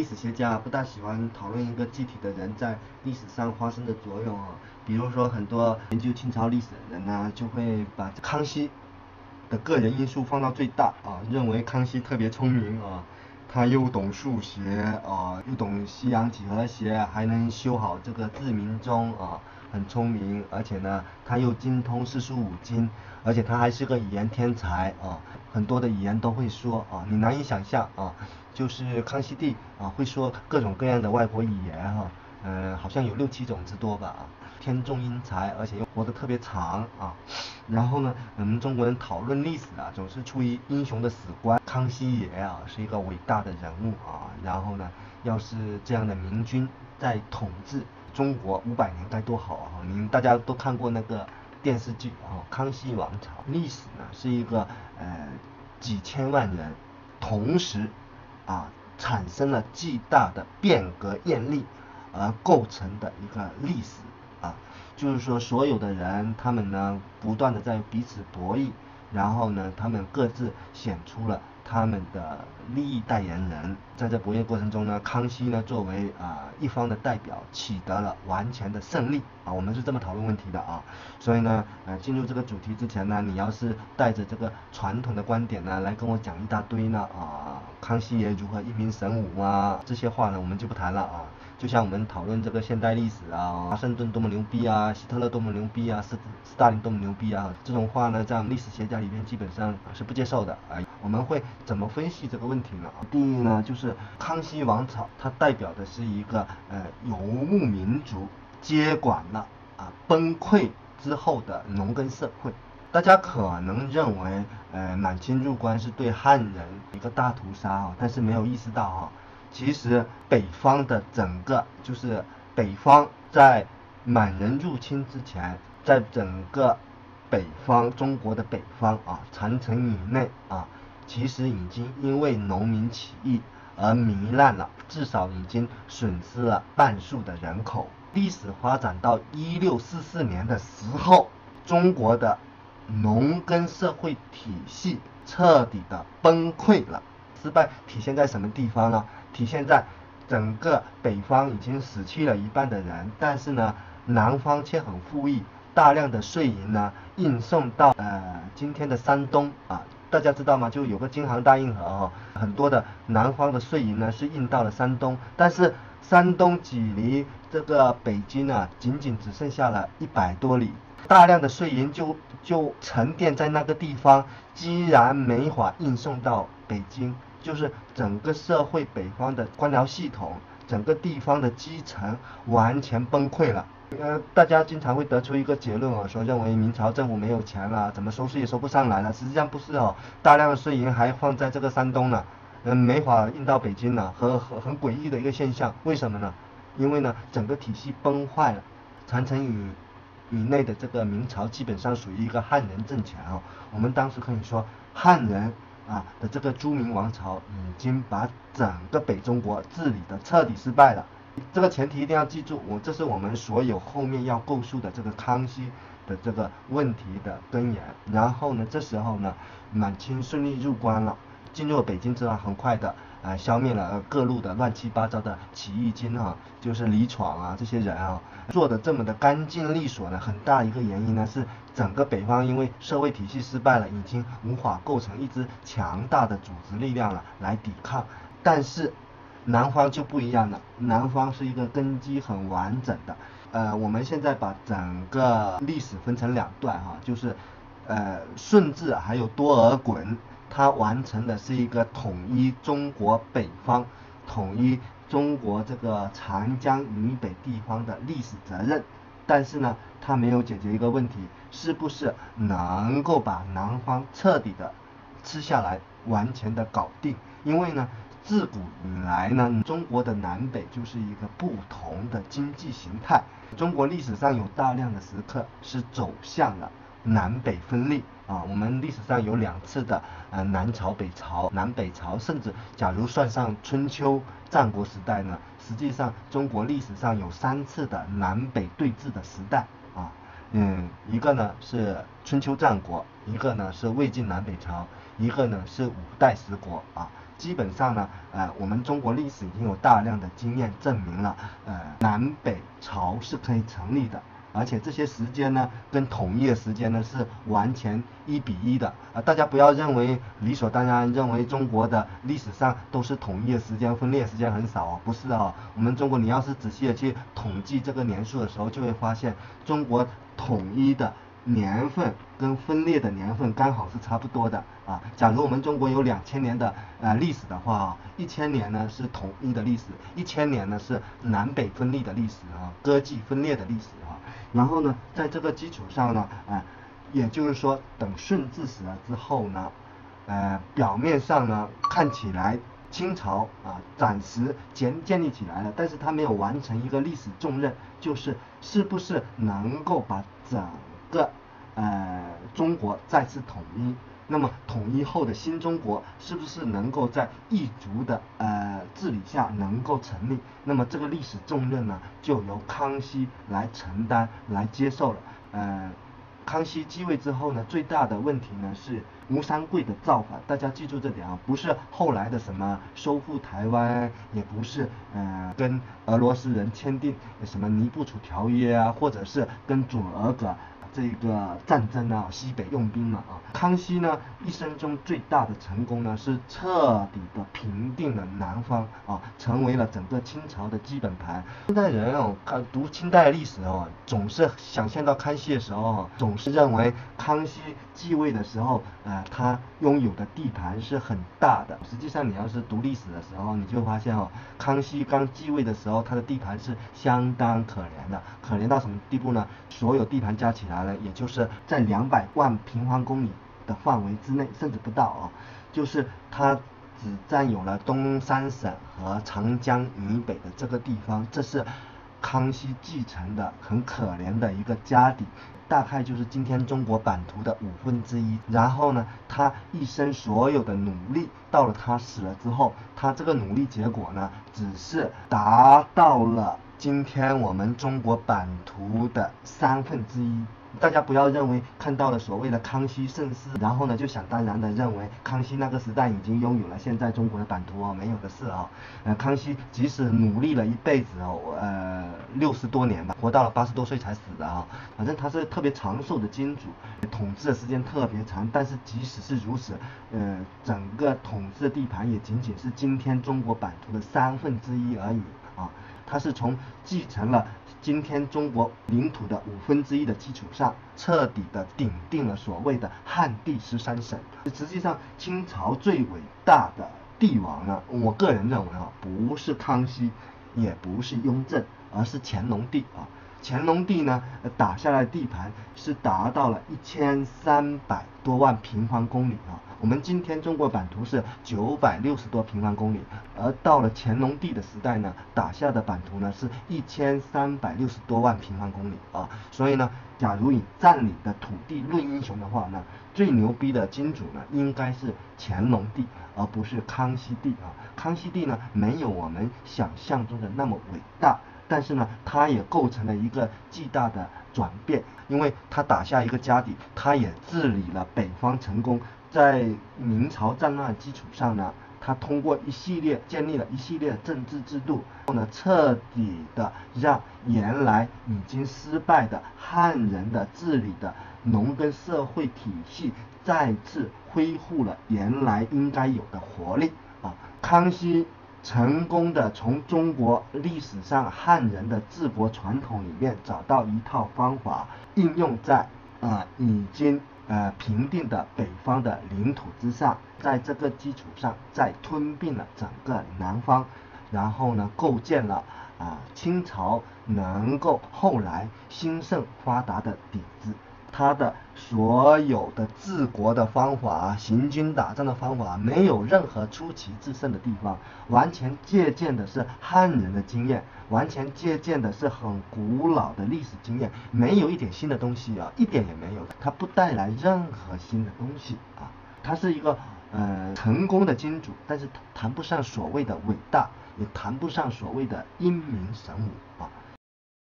历史学家不大喜欢讨论一个具体的人在历史上发生的作用啊，比如说很多研究清朝历史的人呢，就会把康熙的个人因素放到最大啊，认为康熙特别聪明啊，他又懂数学啊，又懂西洋几何学，还能修好这个字明钟啊，很聪明，而且呢，他又精通四书五经，而且他还是个语言天才啊，很多的语言都会说啊，你难以想象啊，就是康熙帝啊会说各种各样的外国语言哈，好像有6、7种之多吧，天纵英才，而且又活得特别长啊。然后呢，我们中国人讨论历史啊，总是出于英雄的史观。康熙爷啊是一个伟大的人物啊，然后呢，要是这样的明君在统治中国500年该多好啊！大家都看过那个电视剧啊，《康熙王朝》。历史呢是一个几千万人同时产生了巨大的变革艳丽而构成的一个历史啊，就是说所有的人他们呢不断的在彼此博弈，然后呢他们各自显出了他们的利益代言人，在这博弈过程中呢，康熙呢作为一方的代表取得了完全的胜利啊，我们是这么讨论问题的啊。所以呢进入这个主题之前呢，你要是带着这个传统的观点呢来跟我讲一大堆呢康熙爷如何一鸣神武啊，这些话呢我们就不谈了啊。就像我们讨论这个现代历史啊，华盛顿多么牛逼啊，希特勒多么牛逼啊，斯大林多么牛逼啊，这种话呢，在历史学家里面基本上是不接受的啊。我们会怎么分析这个问题呢？第一呢，就是康熙王朝，它代表的是一个游牧民族接管了崩溃之后的农耕社会。大家可能认为满清入关是对汉人一个大屠杀啊，但是没有意识到啊。其实北方的整个就是北方在满人入侵之前，在整个北方中国的北方长城以内其实已经因为农民起义而糜烂了，至少已经损失了半数的人口。历史发展到1644年的时候，中国的农耕社会体系彻底的崩溃了。失败体现在什么地方呢？体现在整个北方已经死去了一半的人，但是呢，南方却很富裕，大量的税银呢运送到今天的山东大家知道吗？就有个京杭大运河很多的南方的税银呢是运到了山东，但是山东距离这个北京仅仅只剩下了100多里，大量的税银就沉淀在那个地方，居然没法运送到北京。就是整个社会北方的官僚系统，整个地方的基层完全崩溃了。大家经常会得出一个结论说认为明朝政府没有钱了，怎么收税也收不上来了。实际上不是大量的税银还放在这个山东呢，没法运到北京了，很诡异的一个现象。为什么呢？因为呢整个体系崩坏了，长城以内的这个明朝基本上属于一个汉人政权我们当时可以说汉人的这个朱明王朝已经把整个北中国治理的彻底失败了。这个前提一定要记住，这是我们所有后面要构述的这个康熙的这个问题的根源。然后呢，这时候呢，满清顺利入关了，进入了北京之后，很快的消灭了各路的乱七八糟的起义军就是李闯这些人做的这么的干净利索呢，很大一个原因呢是整个北方因为社会体系失败了，已经无法构成一支强大的组织力量了来抵抗。但是南方就不一样了，南方是一个根基很完整的。我们现在把整个历史分成2段就是顺治还有多尔衮，他完成的是一个统一中国北方，统一中国这个长江以北地方的历史责任。但是呢，他没有解决一个问题，是不是能够把南方彻底的吃下来，完全的搞定？因为呢，自古以来呢，中国的南北就是一个不同的经济形态。中国历史上有大量的时刻是走向了南北分立我们历史上有2次的南朝北朝、南北朝，甚至假如算上春秋战国时代呢，实际上中国历史上有3次的南北对峙的时代一个呢是春秋战国，一个呢是魏晋南北朝，一个呢是5代十国基本上呢，我们中国历史已经有大量的经验证明了，南北朝是可以成立的。而且这些时间呢，跟统一的时间呢是完全1:1的大家不要认为理所当然认为中国的历史上都是统一的时间，分裂的时间很少不是我们中国你要是仔细的去统计这个年数的时候，就会发现中国统一的年份跟分裂的年份刚好是差不多的假如我们中国有2000年的历史的话1000年呢是统一的历史，1000年呢是南北分立的历史割据分裂的历史然后呢，在这个基础上呢，也就是说，等顺治死了之后呢，表面上呢看起来清朝暂时建立起来了，但是它没有完成一个历史重任，就是是不是能够把整个中国再次统一。那么统一后的新中国是不是能够在异族的治理下能够成立？那么这个历史重任呢，就由康熙来承担、来接受了。康熙继位之后呢，最大的问题呢是吴三桂的造反，大家记住这点不是后来的什么收复台湾，也不是跟俄罗斯人签订什么尼布楚条约或者是跟准俄噶这个战争西北用兵嘛康熙呢一生中最大的成功呢是彻底的平定了南方成为了整个清朝的基本盘。现代人读清代历史总是想象到康熙的时候总是认为康熙继位的时候他拥有的地盘是很大的。实际上你要是读历史的时候，你就发现康熙刚继位的时候，他的地盘是相当可怜的，可怜到什么地步呢？所有地盘加起来也就是在200万平方公里的范围之内，甚至不到就是它只占有了东三省和长江以北的这个地方，这是康熙继承的很可怜的一个家底，大概就是今天中国版图的1/5。然后呢，他一生所有的努力，到了他死了之后，他这个努力结果呢，只是达到了今天我们中国版图的1/3。大家不要认为看到了所谓的康熙盛世，然后呢就想当然的认为康熙那个时代已经拥有了现在中国的版图没有的事康熙即使努力了一辈子60多年吧，活到了80多岁才死的反正他是特别长寿的君主，统治的时间特别长，但是即使是如此，整个统治的地盘也仅仅是今天中国版图的1/3而已他是从继承了今天中国领土的1/5的基础上，彻底的顶定了所谓的汉地13省。实际上，清朝最伟大的帝王呢，我个人认为不是康熙，也不是雍正，而是乾隆帝乾隆帝呢打下来的地盘是达到了1300多万平方公里我们今天中国版图是960多平方公里，而到了乾隆帝的时代呢，打下的版图呢是1360多万平方公里所以呢，假如以占领的土地论英雄的话呢，最牛逼的君主呢应该是乾隆帝，而不是康熙帝康熙帝呢没有我们想象中的那么伟大，但是呢，它也构成了一个巨大的转变，因为它打下一个家底，它也治理了北方成功。在明朝战乱基础上呢，他通过建立了一系列的政治制度，然后呢，彻底的让原来已经失败的汉人的治理的农耕社会体系再次恢复了原来应该有的活力康熙成功的从中国历史上汉人的治国传统里面找到一套方法，应用在已经平定的北方的领土之上，在这个基础上再吞并了整个南方，然后呢构建了清朝能够后来兴盛发达的底子。他的所有的治国的方法行军打仗的方法没有任何出奇制胜的地方，完全借鉴的是汉人的经验，完全借鉴的是很古老的历史经验，没有一点新的东西一点也没有，它不带来任何新的东西他是一个成功的君主，但是谈不上所谓的伟大，也谈不上所谓的英明神武